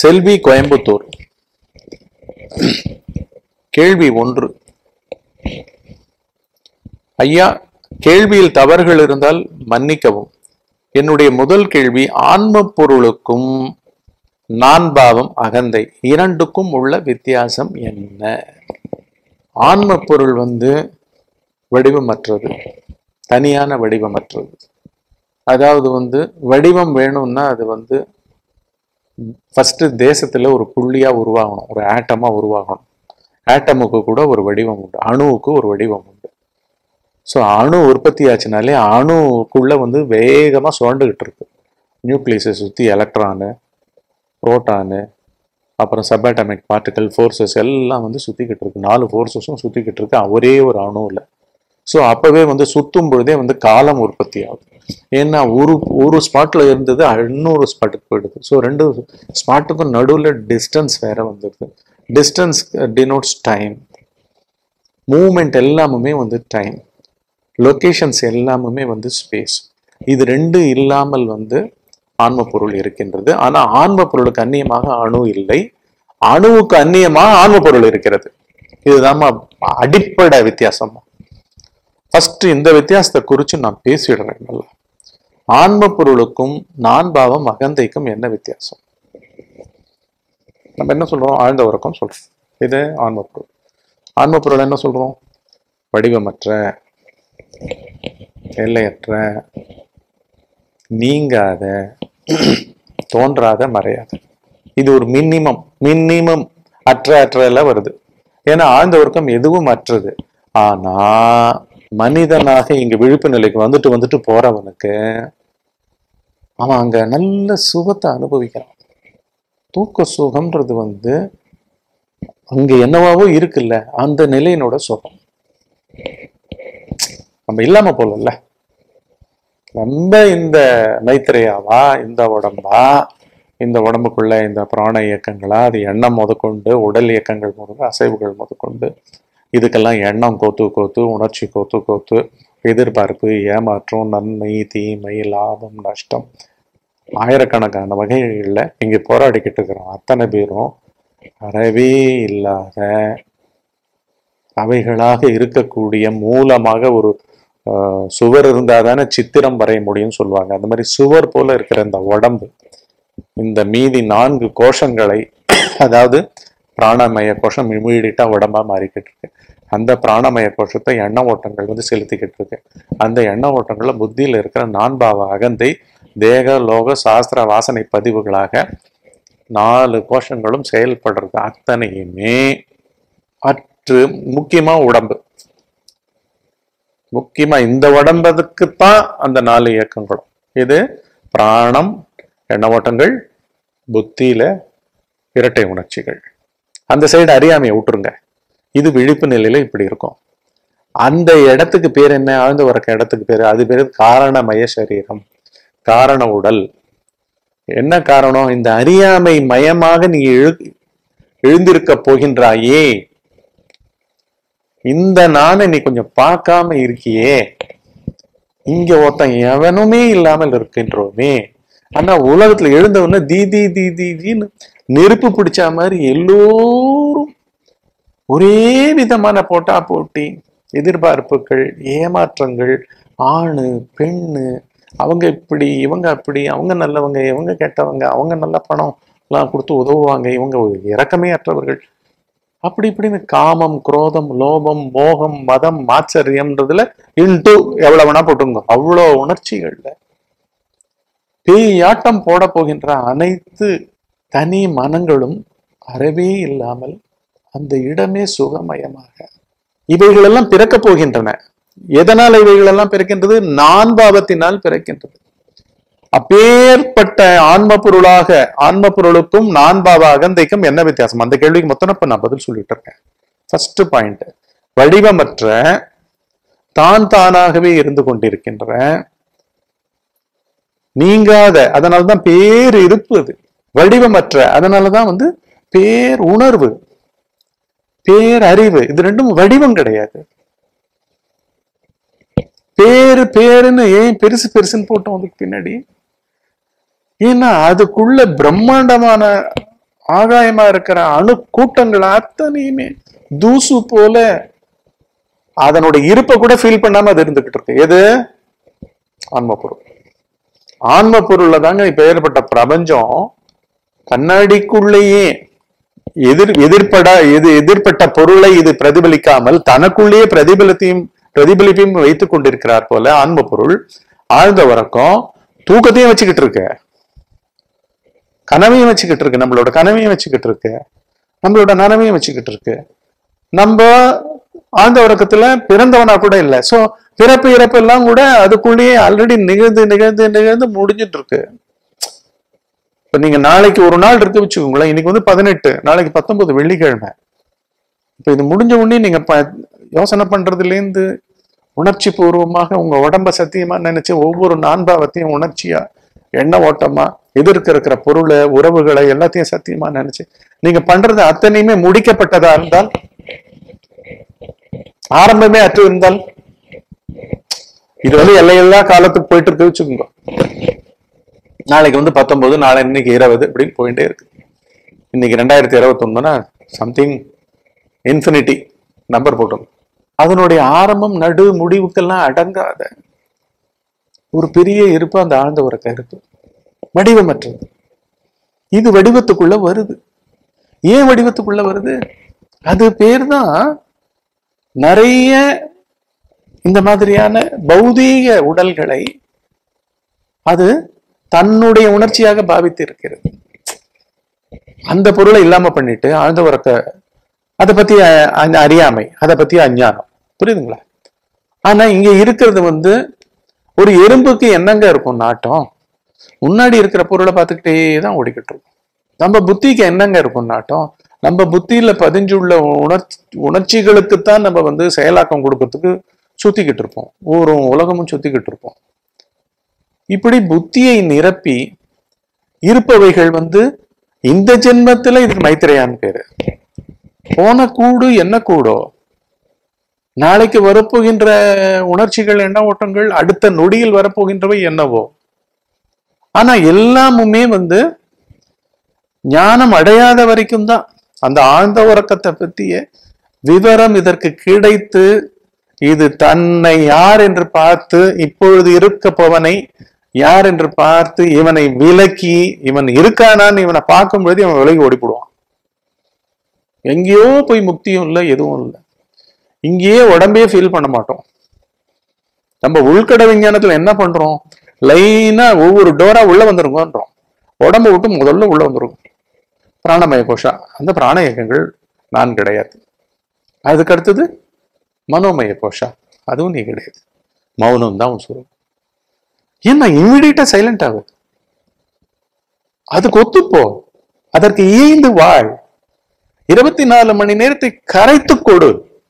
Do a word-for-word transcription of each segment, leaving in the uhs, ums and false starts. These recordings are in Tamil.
செல்வி, கோயம்புத்தூர். கேள்வி ஒன்று. ஐயா, கேள்வியில் தவறுகள் இருந்தால் மன்னிக்கவும். என்னுடைய முதல் கேள்வி, ஆன்ம பொருளுக்கும் நான்பாவம் அகந்தை இரண்டுக்கும் உள்ள வித்தியாசம் என்ன? ஆன்ம பொருள் வந்து வடிவமற்றது, தனியான வடிவமற்றது. அதாவது வந்து வடிவம் வேணும்னா அது வந்து ஃபர்ஸ்ட் தேசத்துல ஒரு புள்ளியா உருவாகணும், ஒரு ஆட்டமா உருவாகணும். ஆட்டமுக்கு கூட ஒரு வடிவம் உண்டு, அணுவுக்கு ஒரு வடிவம் உண்டு. ஸோ அணு உற்பத்தி ஆச்சுனாலே அணுக்குள்ள வந்து வேகமா சுரண்டுகிட்டு இருக்கு. நியூக்ளியஸை சுத்தி எலக்ட்ரானு, புரோட்டானு, அப்புறம் சப்பாட்டமிக் பார்ட்டிகல், ஃபோர்ஸஸ் எல்லாம் வந்து சுத்திக்கிட்டு இருக்கு. நாலு ஃபோர்ஸஸும் சுத்திக்கிட்டு இருக்கு ஒரே ஒரு அணுவில். ஸோ அப்பவே வந்து சுத்தும் பொழுதே வந்து காலம் உற்பத்தி ஆகுது. ஏன்னா ஒரு ஒரு ஸ்பாட்ல இருந்தது இன்னொரு ஸ்பாட்டுக்கு போயிடுது. ஸோ ரெண்டு ஸ்பாட்டுக்கும் நடுவில் டிஸ்டன்ஸ் வேற வந்துடுது. Distance denotes time. மூமெண்ட் எல்லாமுமே வந்து டைம். லொகேஷன்ஸ் எல்லாமுமே வந்து ஸ்பேஸ். இது ரெண்டு இல்லாமல் வந்து ஆன்ம பொருள் இருக்கின்றது. ஆனா ஆன்ம பொருளுக்கு அந்நியமாக அணு இல்லை, அணுவுக்கு அந்நியமாக ஆன்ம பொருள் இருக்கிறது. இதுதான் அடிப்படை வித்தியாசம். ஃபர்ஸ்ட் இந்த வித்தியாசத்தை குறித்து நான் பேசிடுறேன். நல்லா, ஆன்ம பொருளுக்கும் நான்பாவம் அகந்தைக்கும் என்ன வித்தியாசம்? நம்ம என்ன சொல்றோம்? ஆழ்ந்த உறக்கம் சொல்றோம். இது ஆன்ம பொருள். ஆன்ம பொருள் என்ன சொல்றோம்? வடிவமற்ற, எல்லையற்ற, நீங்காத, தோன்றாத, மறையாத. இது ஒரு மினிமம். மினிமம் அற்ற அற்ற எல்லாம் வருது. ஏன்னா ஆழ்ந்த உறக்கம் எதுவும் அற்றது. ஆனா மனிதனாக இங்க விழிப்பு நிலைக்கு வந்துட்டு வந்துட்டு போறவனுக்கு அவன் அங்க நல்ல சுகத்தை அனுபவிக்கிறான். தூக்க சுகம்ன்றது வந்து அங்க என்னவாவோ இருக்குல்ல, அந்த நிலையினோட சுகம் நம்ம இல்லாம போலல்ல. நம்ம இந்த மைத்திரையாவா, இந்த உடம்பா, இந்த உடம்புக்குள்ள இந்த பிராண இயக்கங்களா, அது எண்ணம் முதற்கொண்டு, உடல் இயக்கங்கள் முதற்கொண்டு, அசைவுகள் முதற்கொண்டு, இதுக்கெல்லாம் எண்ணம் கோத்து கோத்து, உணர்ச்சி கோத்து கோத்து, எதிர்பார்ப்பு, ஏமாற்றம், நன்மை, தீமை, லாபம், நஷ்டம், ஆயிரக்கணக்கான வகைகளில் இங்கே போராடிக்கிட்டு இருக்கிறோம். அத்தனை பேரும் அறவே இல்லாத அவைகளாக இருக்கக்கூடிய மூலமாக ஒரு சுவர் இருந்தால் தானே சித்திரம் வரைய முடியும்னு சொல்லுவாங்க. அந்த மாதிரி சுவர் போல இருக்கிற இந்த உடம்பு, இந்த மீதி நான்கு கோஷங்களை, அதாவது பிராணமய கோஷம் இமீடியட்டா உடம்பா மாறிக்கிட்டு இருக்கு. அந்த பிராணமய கோஷத்தை எண்ண ஓட்டங்கள் வந்து செலுத்திக்கிட்டு இருக்கு. அந்த எண்ண ஓட்டங்கள்ல புத்தியில இருக்கிற நான்பாவ அகந்தை தேக, லோக, சாஸ்திர, வாசனை பதிவுகளாக நாலு கோஷங்களும் செயல்படுறது. அத்தனையுமே அற்று, முக்கியமா உடம்பு, முக்கியமா இந்த உடம்புக்குத்தான் அந்த நாலு இயக்கங்களும். இது பிராணம், எண்ண ஓட்டங்கள், புத்தியில இரட்டை உணர்ச்சிகள். அந்த சைடு அறியாமையை விட்டுருங்க. இது விழிப்பு நிலையில இப்படி இருக்கும். அந்த இடத்துக்கு பேர் என்ன? ஆழ்ந்த உறக்க இடத்துக்கு பேரு, அது பேரு காரணமய சரீரம், காரண உடல். என்ன காரணம்? இந்த அறியாமை மயமாக நீ எழு எழுந்திருக்க போகின்றாயே, இந்த நானை நீ கொஞ்சம் பார்க்காம இருக்கியே. இங்க ஒருத்தன் எவனுமே இல்லாமல் இருக்கின்றோமே. ஆனா உலகத்துல எழுந்தவன தீதி தீதின்னு நெருப்பு பிடிச்ச மாதிரி எல்லோரும் ஒரே விதமான போட்டா போட்டி, எதிர்பார்ப்புகள், ஏமாற்றங்கள், ஆணு பெண்ணு, அவங்க இப்படி இவங்க அப்படி, அவங்க நல்லவங்க இவங்க கெட்டவங்க, அவங்க நல்ல பணம் எல்லாம் கொடுத்து உதவுவாங்க, இவங்க இரக்கமே அற்றவர்கள், அப்படி இப்படின்னு காமம், குரோதம், லோபம், மோகம், மதம், மாச்சரியம்ன்றதுல இன்ட்டு எவ்வளவு வேணா போட்டுங்க. அவ்வளோ உணர்ச்சிகள்ல பேயாட்டம் போட போகின்ற அனைத்து தனி மனங்களும் அறவே இல்லாமல் அந்த இடமே சுகமயமாக இவைகள் எல்லாம் பிறக்க போகின்றன. எதனால் இவைகள் எல்லாம் பிறக்கின்றது? நான்பாவத்தினால் பிறக்கின்றது. அப்பேற்பட்ட ஆன்ம பொருளாக, ஆன்ம பொருளுக்கும் நான்பாவ அகந்தைக்கும் என்ன வித்தியாசம்? அந்த கேள்விக்கு மொத்தம் நான் பதில் சொல்லிட்டு இருக்கேன். ஃபர்ஸ்ட் பாயிண்ட், வடிவமற்ற, தான் தானாகவே இருந்து கொண்டிருக்கின்ற, நீங்காத, அதனாலதான் பேர் இருப்பு. அது வடிவமற்ற, அதனாலதான் வந்து பேர் உணர்வு, பேர் அறிவு. இது ரெண்டும் வடிவம் கிடையாது. பேரு பேருன்னு ஏன் பெருசு பெருசுன்னு போட்டோம் அதுக்கு பின்னாடி? ஏன்னா அதுக்குள்ள பிரம்மாண்டமான ஆகாயமா இருக்கிற அணு கூட்டங்கள் அத்தனையுமே தூசு போல அதனுடைய இருப்பை கூட ஃபீல் பண்ணாம அது இருந்துகிட்டு இருக்கு. எது? ஆன்ம பொருள். ஆன்ம பொருள்ல தாங்க இப்ப ஏற்பட்ட பிரபஞ்சம் கண்ணாடிக்குள்ளேயே எதிர் எதிர்பட எது எதிர்பட்ட பொருளை இது பிரதிபலிக்காமல் தனக்குள்ளேயே பிரதிபலத்தையும் பிரதிபலிப்பையும் வைத்துக் கொண்டிருக்கிறார் போல ஆன்ம பொருள் ஆழ்ந்த உறக்கம் தூக்கத்தையும் வச்சுக்கிட்டு இருக்க, கனவையும் வச்சுக்கிட்டு இருக்கு, நம்மளோட கனவையும் வச்சுக்கிட்டு இருக்கு, நம்மளோட நனவையும் வச்சுக்கிட்டு இருக்கு. நம்ம ஆழ்ந்த உறக்கத்துல பிறந்தவனா கூட இல்லை. சோ பிறப்பு இறப்பு எல்லாம் கூட அதுக்குள்ளேயே ஆல்ரெடி நிகழ்ந்து நிகழ்ந்து நிகழ்ந்து முடிஞ்சிட்டு இருக்கு. இப்ப நீங்க நாளைக்கு ஒரு நாள் இருக்கு வச்சுக்கோங்களேன், இன்னைக்கு வந்து பதினெட்டு, நாளைக்கு பத்தொன்பது வெள்ளிக்கிழமை. இப்ப இது முடிஞ்ச உடனே நீங்க ப யோசனை பண்றதுல இருந்து உணர்ச்சி பூர்வமாக உங்க உடம்ப சத்தியமா நினைச்சு ஒவ்வொரு நான்பாவத்தையும் உணர்ச்சியா எண்ண ஓட்டமா எதிர்க்க இருக்கிற பொருளை உறவுகளை எல்லாத்தையும் சத்தியமா நினைச்சு நீங்க பண்றது அத்தனையுமே முடிக்கப்பட்டதா இருந்தால், ஆரம்பமே அற்று இருந்தால், இது வந்து எல்லையெல்லா காலத்துக்கு போயிட்டு இருக்கு வச்சுக்கோங்க. நாளைக்கு வந்து பத்தொன்பது, நாளை இன்னைக்கு இருபது அப்படின்னு போயிட்டே இருக்கு. இன்னைக்கு ரெண்டாயிரத்தி இருபத்தி ஒண்ணுனா சம்திங் இன்ஃபினிட்டி நம்பர் போட்டோம். அதனுடைய ஆரம்பம் நடு முடிவுக்கெல்லாம் அடங்காத ஒரு பெரிய இருப்பு அந்த ஆழ்ந்த உறக்க இருப்பு, வடிவமற்றது. இது வடிவத்துக்குள்ள வருது. ஏன் வடிவத்துக்குள்ள வருது? அது பேர் தான் நிறைய இந்த மாதிரியான பௌதீக உடல்களை அது தன்னுடைய உணர்ச்சியாக பாவித்து இருக்கிறது. அந்த பொருளை இல்லாம பண்ணிட்டு ஆழ்ந்த உறக்க அதை பத்தி அறியாமை, அதை பத்தி அஞ்ஞானம், புரியுதுங்களா? ஆனா இங்க இருக்கிறது வந்து ஒரு எறும்புக்கு என்னங்க இருக்கும் நாட்டம்? முன்னாடி இருக்கிற பொருளை பார்த்துக்கிட்டே தான் ஓடிக்கிட்டு இருக்கும். நம்ம புத்திக்கு என்னங்க இருக்கும் நாட்டம்? நம்ம புத்தியில பதிஞ்சுள்ள உணர்ச்சி உணர்ச்சிகளுக்குத்தான் நம்ம வந்து செயலாக்கம் கொடுக்கறதுக்கு சுத்திக்கிட்டு இருப்போம், ஊரும் உலகமும் சுத்திக்கிட்டு இருப்போம். இப்படி புத்தியை நிரப்பி இருப்பவைகள் வந்து இந்த ஜென்மத்துல இதுக்கு மைத்திரையான்னு பேரு. போன கூடு என்ன கூடோ, நாளைக்கு வரப்போகின்ற உணர்ச்சிகள் எண்ண ஓட்டங்கள் அடுத்த நொடியில் வரப்போகின்றவை என்னவோ. ஆனா எல்லாமுமே வந்து ஞானம் அடையாத வரைக்கும் தான் அந்த ஆழ்ந்த உறக்கத்தை பற்றிய விவரம் இதற்கு கிடைத்து இது தன்னை யார் என்று பார்த்து இப்பொழுது இருக்கப்பவனை யார் என்று பார்த்து இவனை விலக்கி இவன் இருக்கானான்னு இவனை பார்க்கும்பொழுது இவன் விலகி ஓடிப்படுவான். எங்கேயோ போய் முக்தியும் இல்லை, எதுவும் இல்லை. இங்கேயே உடம்பையே ஃபீல் பண்ண மாட்டோம். நம்ம உள்கட விஞ்ஞானத்துல என்ன பண்றோம்? லைனா ஒவ்வொரு டோரா உள்ள வந்துருங்கன்றோம். உடம்பை விட்டு முதல்ல உள்ள வந்துருக்கும் பிராணமய கோஷா. அந்த பிராண இயக்கங்கள் நான் கிடையாது. அதுக்கு அடுத்தது மனோமய கோஷா, அதுவும் நீ கிடையாது. மௌனம் தான் சொல்லுவோம். ஏன்னா இம்மிடியட்டா சைலண்ட் ஆகுது. அதுக்கு ஒத்துப்போ, அதற்கு ஈந்து வாழ். இருபத்தி நாலு மணி நேரத்தை கரைத்து கொடு.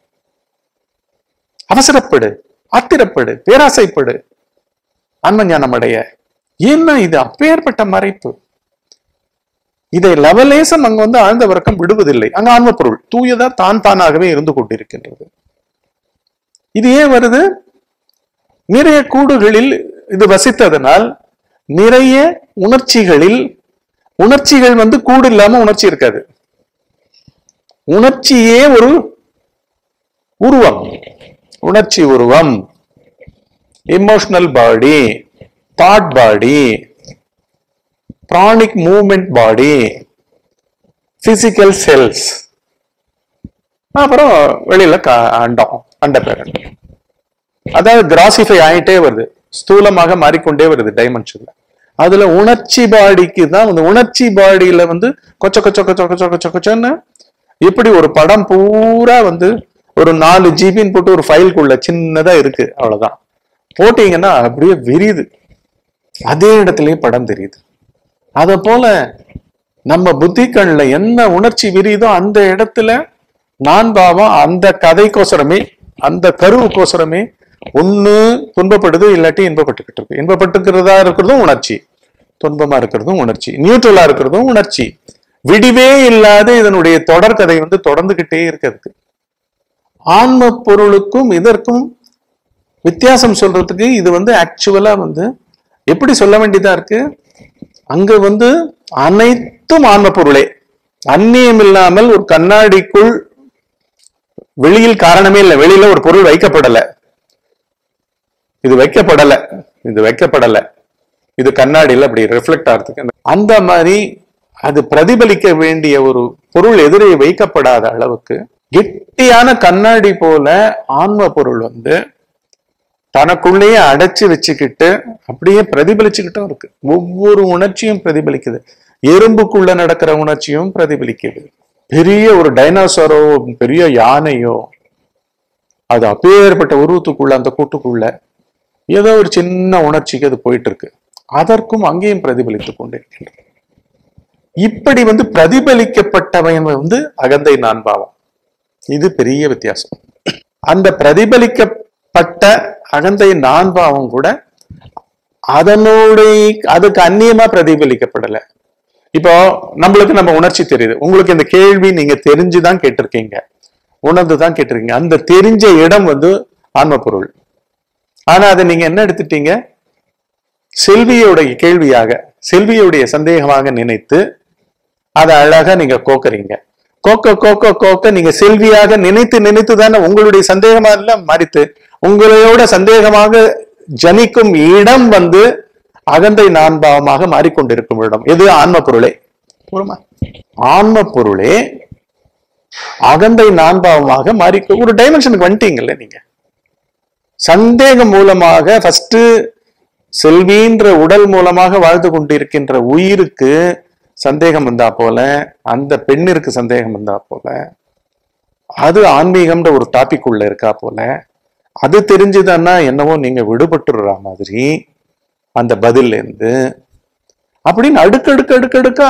அவசரப்படு, ஆத்திரப்படு, பேராசைப்படு, ஆன்ம ஞானம் அடைய. ஏன்னா இது அப்பேற்பட்ட மறைப்பு. இதை லவலேசம் அங்க வந்து ஆழ்ந்த உறக்கம் விடுவதில்லை. அங்க ஆன்ம பொருள் தூயதா தான் தானாகவே இருந்து கொண்டிருக்கின்றது. இது ஏன் வருது? நிறைய கூடுகளில் இது வசித்ததனால் நிறைய உணர்ச்சிகளில் உணர்ச்சிகள் வந்து கூடு இல்லாம உணர்ச்சி இருக்காது. உணர்ச்சியே ஒரு உருவம், உணர்ச்சி உருவம், emotional body, thought body, pranic movement body, physical cells, அப்புறம் வெளியில அண்டம், அண்ட பேரண்டம். அதாவது கிராசிஃபை ஆயிட்டே வருது, ஸ்தூலமாக மாறிக்கொண்டே வருது டைமென்ஷன்ல. அதுல உணர்ச்சி பாடிக்கு தான் வந்து உணர்ச்சி பாடியில வந்து கொச்ச கொச்ச கொச்ச கொச்ச கொச்ச கொச்சன்னு இப்படி ஒரு படம் பூரா வந்து ஒரு நாலு ஜிபின்னு போட்டு ஒரு ஃபைலுக்குள்ள சின்னதா இருக்கு, அவ்வளவுதான். போட்டீங்கன்னா அப்படியே விரியுது, அதே இடத்துலயே படம் தெரியுது. அத போல நம்ம புத்திகள்ல என்ன உணர்ச்சி விரியுதோ அந்த இடத்துல நான் பாவம் அந்த கதைக்கோசரமே அந்த கருவுக்கோசரமே ஒண்ணு துன்பப்படுது, இல்லாட்டி இன்பப்பட்டுக்கிட்டு இருக்கு. இன்பப்பட்டுக்கிறதா இருக்கிறதும் உணர்ச்சி, துன்பமா இருக்கிறதும் உணர்ச்சி, நியூட்ரலா இருக்கிறதும் உணர்ச்சி. விடிவே இல்லாத இதனுடைய தொடர்கதை வந்து தொடர்ந்துகிட்டே இருக்கிறது. ஆன்ம பொருளுக்கும் இதற்கும் வித்தியாசம் சொல்றதுக்கு இது வந்து ஆக்சுவலா வந்து எப்படி சொல்ல வேண்டியதா இருக்கு? அங்க வந்து அனைத்தும் ஆன்ம பொருளே, அந்நியம் இல்லாமல் ஒரு கண்ணாடிக்குள் வெளியில் காரணமே இல்லை, வெளியில ஒரு பொருள் வைக்கப்படல, இது வைக்கப்படல, இது வைக்கப்படல, இது கண்ணாடியில் அப்படி ரிஃப்ளெக்ட் ஆகிறதுக்கு அந்த மாதிரி அது பிரதிபலிக்க வேண்டிய ஒரு பொருள் எதிரே வைக்கப்படாத அளவுக்கு கெட்டியான கண்ணாடி போல ஆன்ம பொருள் வந்து தனக்குள்ளேயே அடைச்சு வச்சுக்கிட்டு அப்படியே பிரதிபலிச்சுக்கிட்டும் இருக்கு. ஒவ்வொரு உணர்ச்சியும் பிரதிபலிக்குது. எறும்புக்குள்ள நடக்கிற உணர்ச்சியும் பிரதிபலிக்குது. பெரிய ஒரு டைனோசரோ பெரிய யானையோ அது அப்பேற்பட்ட உருவத்துக்குள்ள அந்த கூட்டுக்குள்ள ஏதோ ஒரு சின்ன உணர்ச்சிக்கு அது போயிட்டு இருக்கு. அதற்கும் அங்கேயும் பிரதிபலித்துக் கொண்டிருக்கின்றது. இப்படி வந்து பிரதிபலிக்கப்பட்டவன் வந்து அகந்தை நான்பாவம். இது பெரிய வித்தியாசம். அந்த பிரதிபலிக்கப்பட்ட அகந்தை நான்பாவம் கூட அதனுடைய அதுக்கு அந்நியமா பிரதிபலிக்கப்படலை. இப்போ நம்மளுக்கு நம்ம உணர்ச்சி தெரியுது. உங்களுக்கு இந்த கேள்வி நீங்க தெரிஞ்சுதான் கேட்டிருக்கீங்க, உணர்ந்துதான் கேட்டிருக்கீங்க. அந்த தெரிஞ்ச இடம் வந்து ஆன்ம பொருள். ஆனா அதை நீங்க என்ன எடுத்துட்டீங்க? செல்வியுடைய கேள்வியாக, செல்வியுடைய சந்தேகமாக நினைத்து அதை அழகா நீங்க கோக்குறீங்க. கோக்க கோக்க கோக்க நீங்க செல்வியாக நினைத்து நினைத்து தானே உங்களுடைய சந்தேகமா எல்லாம் மாறித்து உங்களையோட சந்தேகமாக ஜனிக்கும் இடம் வந்து அகந்தை நான்பாவமாக மாறிக்கொண்டிருக்கும் இடம் எது? ஆன்ம பொருளே. ஆன்ம பொருளே அகந்தை நான்பாவமாக மாறி ஒரு டைமென்ஷனுக்கு வந்துட்டீங்கல்ல நீங்க. சந்தேகம் மூலமாக ஃபர்ஸ்ட் செல்வின்ற உடல் மூலமாக வாழ்ந்து கொண்டிருக்கின்ற உயிருக்கு சந்தேகம் வந்தா போல, அந்த பெண்ணிற்கு சந்தேகம் வந்தா போல, அது ஆன்மீகம்ன்ற ஒரு டாபிக் உள்ள இருக்கா போல, அது தெரிஞ்சுதான்னா என்னவோ நீங்க விடுபட்டுற மாதிரி அந்த பதில்ல இருந்து அப்படின்னு அடுக்கடுக்கு அடுக்கடுக்கா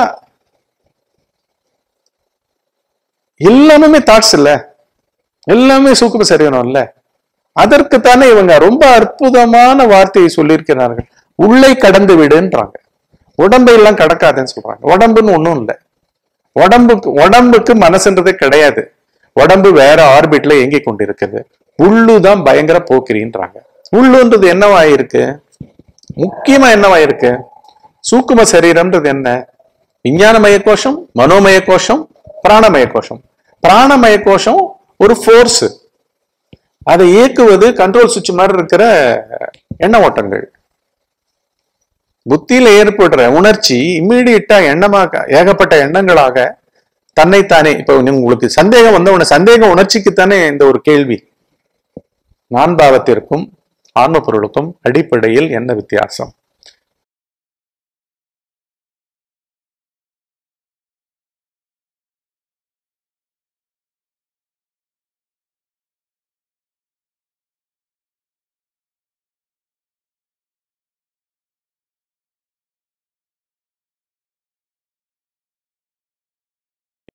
எல்லாமே தாட்ஸ் இல்ல, எல்லாமே சூக்கும சரியணும் இல்ல. அதற்குத்தானே இவங்க ரொம்ப அற்புதமான வார்த்தையை சொல்லியிருக்கிறார்கள். உள்ளே கடந்து விடுன்றாங்க. உடம்பை எல்லாம் கடக்காதுன்னு சொல்றாங்க. உடம்புன்னு ஒண்ணும் இல்லை. உடம்புக்கு உடம்புக்கு மனசுன்றதே கிடையாது. உடம்பு வேற ஆர்பிட்ல இயங்கி கொண்டு இருக்குது. உள்ளுதான் பயங்கர போக்கிரின்றாங்க. உள்ளுன்றது என்னவாயிருக்கு? முக்கியமா என்னவாயிருக்கு? சூக்கும சரீரம்ன்றது என்ன? விஞ்ஞானமய கோஷம், மனோமய கோஷம், பிராணமய கோஷம். பிராணமய கோஷம் ஒரு ஃபோர்ஸ், அதை இயக்குவது கண்ட்ரோல் சுவிட்ச் மாதிரி இருக்கிற எண்ண ஓட்டங்கள். புத்தியில ஏற்படுற உணர்ச்சி இம்மீடியட்டா எண்ணமாக ஏகப்பட்ட எண்ணங்களாக தன்னைத்தானே. இப்ப உங்களுக்கு சந்தேகம் வந்த உடனே சந்தேக உணர்ச்சிக்குத்தானே இந்த ஒரு கேள்வி. நான்பாவத்திற்கும் ஆன்ம பொருளுக்கும் அடிப்படையில் என்ன வித்தியாசம்?